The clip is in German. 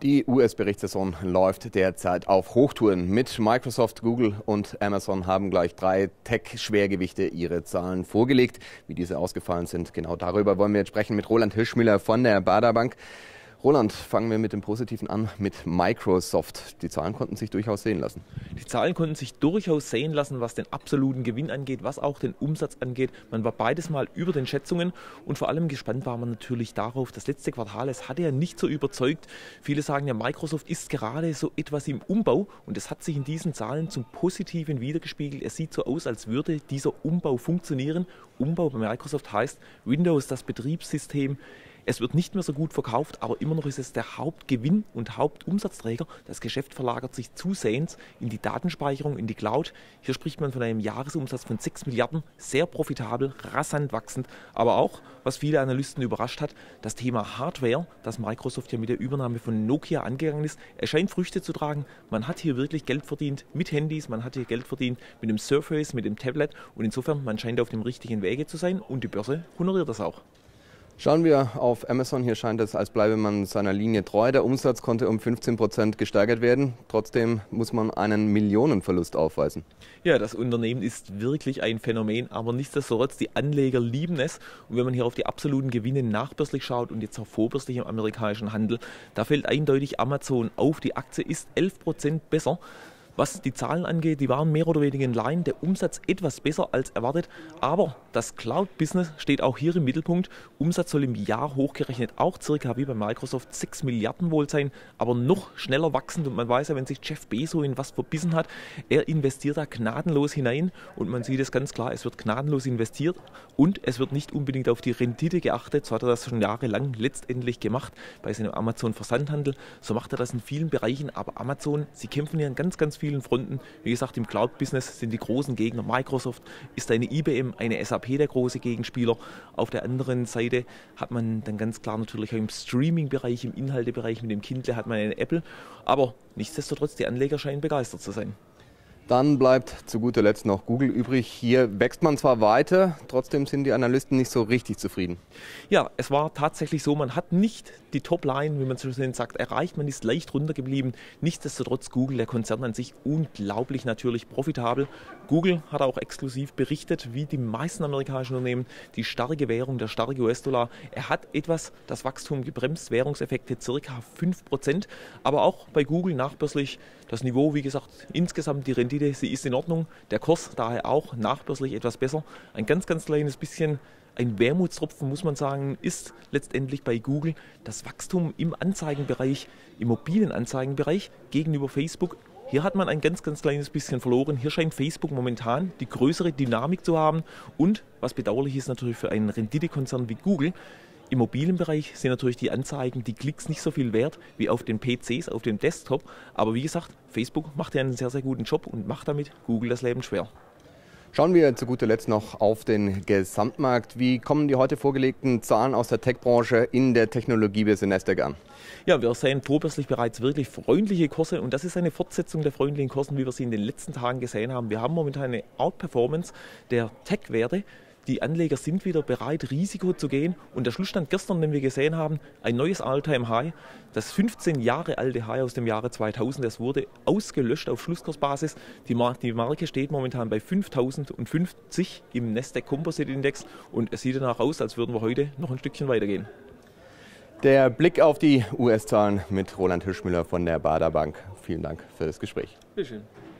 Die US-Berichtssaison läuft derzeit auf Hochtouren. Mit Microsoft, Google und Amazon haben gleich 3 Tech-Schwergewichte ihre Zahlen vorgelegt. Wie diese ausgefallen sind, genau darüber wollen wir jetzt sprechen mit Roland Hirschmüller von der Baader Bank. Roland, fangen wir mit dem Positiven an, mit Microsoft. Die Zahlen konnten sich durchaus sehen lassen. Die Zahlen konnten sich durchaus sehen lassen, was den absoluten Gewinn angeht, was auch den Umsatz angeht. Man war beides mal über den Schätzungen und vor allem gespannt war man natürlich darauf, das letzte Quartal, es hatte ja nicht so überzeugt. Viele sagen ja, Microsoft ist gerade so etwas im Umbau und es hat sich in diesen Zahlen zum Positiven wiedergespiegelt. Es sieht so aus, als würde dieser Umbau funktionieren. Umbau bei Microsoft heißt Windows, das Betriebssystem. Es wird nicht mehr so gut verkauft, aber immer noch ist es der Hauptgewinn und Hauptumsatzträger. Das Geschäft verlagert sich zusehends in die Datenspeicherung, in die Cloud. Hier spricht man von einem Jahresumsatz von 6 Milliarden, sehr profitabel, rasant wachsend. Aber auch, was viele Analysten überrascht hat, das Thema Hardware, das Microsoft ja mit der Übernahme von Nokia angegangen ist, scheint Früchte zu tragen. Man hat hier wirklich Geld verdient mit Handys, man hat hier Geld verdient mit dem Surface, mit dem Tablet. Und insofern, man scheint auf dem richtigen Wege zu sein und die Börse honoriert das auch. Schauen wir auf Amazon. Hier scheint es, als bleibe man seiner Linie treu. Der Umsatz konnte um 15% gesteigert werden. Trotzdem muss man einen Millionenverlust aufweisen. Ja, das Unternehmen ist wirklich ein Phänomen, aber nichtsdestotrotz, die Anleger lieben es. Und wenn man hier auf die absoluten Gewinne nachbörslich schaut und jetzt auch vorbörslich im amerikanischen Handel, da fällt eindeutig Amazon auf. Die Aktie ist 11% besser. Was die Zahlen angeht, die waren mehr oder weniger in Line, der Umsatz etwas besser als erwartet, aber das Cloud-Business steht auch hier im Mittelpunkt. Umsatz soll im Jahr hochgerechnet auch circa wie bei Microsoft 6 Milliarden wohl sein, aber noch schneller wachsend und man weiß ja, wenn sich Jeff Bezos in was verbissen hat, er investiert da gnadenlos hinein und man sieht es ganz klar, es wird gnadenlos investiert und es wird nicht unbedingt auf die Rendite geachtet, so hat er das schon jahrelang letztendlich gemacht bei seinem Amazon-Versandhandel, so macht er das in vielen Bereichen, aber Amazon, sie kämpfen hier an ganz vielen Fronten. Wie gesagt, im Cloud-Business sind die großen Gegner. Microsoft ist eine IBM, eine SAP der große Gegenspieler. Auf der anderen Seite hat man dann ganz klar natürlich auch im Streaming-Bereich, im Inhaltebereich mit dem Kindle hat man eine Apple. Aber nichtsdestotrotz, die Anleger scheinen begeistert zu sein. Dann bleibt zu guter Letzt noch Google übrig. Hier wächst man zwar weiter, trotzdem sind die Analysten nicht so richtig zufrieden. Ja, es war tatsächlich so, man hat nicht die Topline, wie man so schön sagt, erreicht, man ist leicht runtergeblieben. Nichtsdestotrotz Google, der Konzern an sich, unglaublich natürlich profitabel. Google hat auch exklusiv berichtet, wie die meisten amerikanischen Unternehmen, die starke Währung, der starke US-Dollar, er hat etwas das Wachstum gebremst, Währungseffekte ca. 5%, aber auch bei Google nachbörslich das Niveau, wie gesagt, insgesamt die Rendite, sie ist in Ordnung, der Kurs daher auch nachbörslich etwas besser. Ein ganz kleines bisschen ein Wermutstropfen, muss man sagen, ist letztendlich bei Google das Wachstum im Anzeigenbereich, im mobilen Anzeigenbereich gegenüber Facebook. Hier hat man ein ganz kleines bisschen verloren. Hier scheint Facebook momentan die größere Dynamik zu haben. Und was bedauerlich ist natürlich für einen Renditekonzern wie Google, im mobilen Bereich sind natürlich die Anzeigen, die Klicks nicht so viel wert wie auf den PCs, auf dem Desktop. Aber wie gesagt, Facebook macht ja einen sehr guten Job und macht damit Google das Leben schwer. Schauen wir zu guter Letzt noch auf den Gesamtmarkt. Wie kommen die heute vorgelegten Zahlen aus der Tech-Branche in der Technologiebörse Nasdaq an? Ja, wir sehen vorbörslich bereits wirklich freundliche Kurse und das ist eine Fortsetzung der freundlichen Kursen, wie wir sie in den letzten Tagen gesehen haben. Wir haben momentan eine Outperformance der Tech-Werte. Die Anleger sind wieder bereit, Risiko zu gehen. Und der Schlussstand gestern, den wir gesehen haben, ein neues All-Time-High. Das 15 Jahre alte High aus dem Jahre 2000, das wurde ausgelöscht auf Schlusskursbasis. Die Marke steht momentan bei 5050 im Nasdaq Composite Index. Und es sieht danach aus, als würden wir heute noch ein Stückchen weitergehen. Der Blick auf die US-Zahlen mit Roland Hirschmüller von der Baader Bank. Vielen Dank für das Gespräch. Bitte schön.